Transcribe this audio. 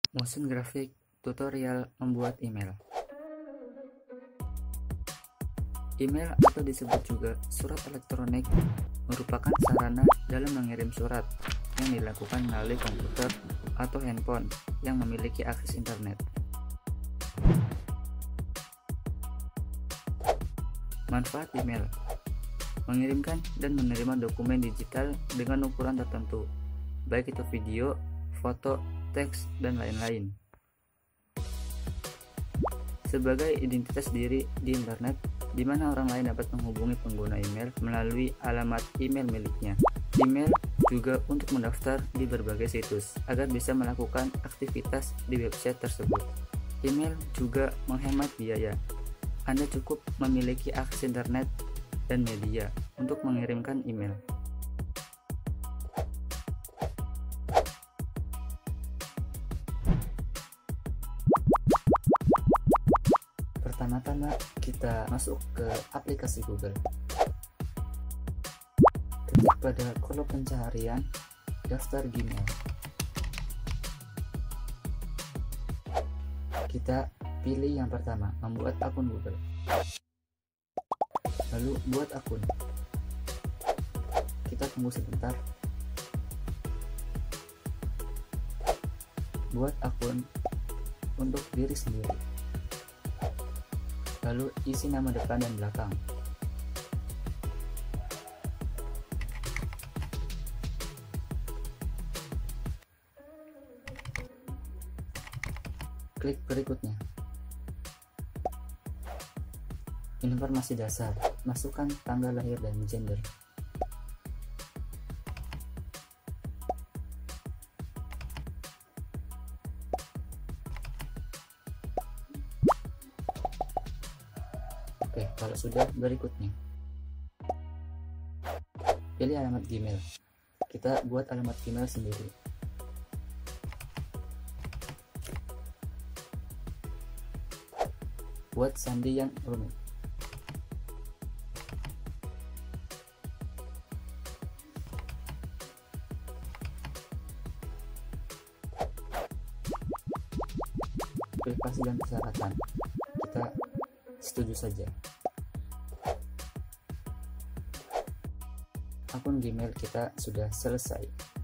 Motion graphic tutorial membuat email. Email atau disebut juga surat elektronik merupakan sarana dalam mengirim surat yang dilakukan melalui komputer atau handphone yang memiliki akses internet. Manfaat email: mengirimkan dan menerima dokumen digital dengan ukuran tertentu, baik itu video, foto, teks, dan lain-lain. Sebagai identitas diri di internet, di mana orang lain dapat menghubungi pengguna email melalui alamat email miliknya. Email juga untuk mendaftar di berbagai situs agar bisa melakukan aktivitas di website tersebut. Email juga menghemat biaya. Anda cukup memiliki akses internet dan media untuk mengirimkan email. Pertama-tama kita masuk ke aplikasi Google. Ketik pada kolom pencarian daftar Gmail. Kita pilih yang pertama, membuat akun Google. Lalu buat akun. Kita tunggu sebentar. Buat akun untuk diri sendiri. Lalu isi nama depan dan belakang. Klik berikutnya. Informasi dasar, masukkan tanggal lahir dan gender. Oke, kalau sudah, berikutnya pilih alamat Gmail. Kita buat alamat Gmail sendiri. Buat sandi yang rumit. Privasi dan persyaratan, kita setuju saja. Akun Gmail kita sudah selesai.